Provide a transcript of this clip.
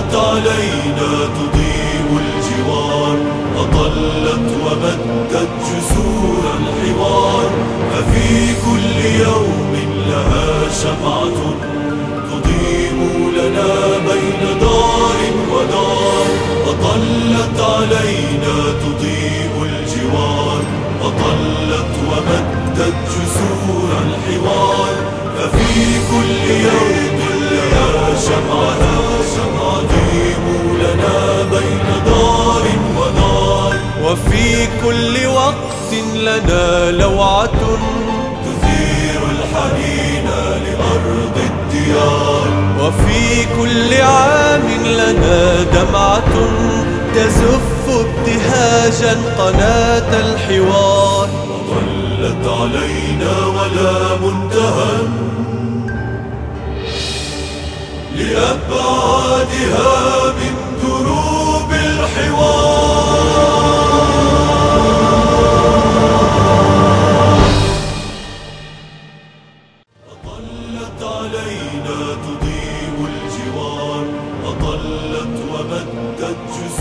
أطلت علينا تضيء الجوار، أطلت ومدت جسور الحوار. ففي كل يوم لها شمعة تضيء لنا بين دار ودار. أطلت علينا تضيء الجوار، أطلت ومدت جسور الحوار. ففي كل يوم لها شمعة تضيء لنا بين دار ودار. وفي كل وقت لنا لوعة تثير الحنين لأرض الديار. وفي كل عام لنا دمعة تزف ابتهاجا قناة الحوار. وظلت علينا ولا منتهى لأبعادها من دروب الحوار. أطلت علينا تضيء الجوار، أطلت ومدت جسور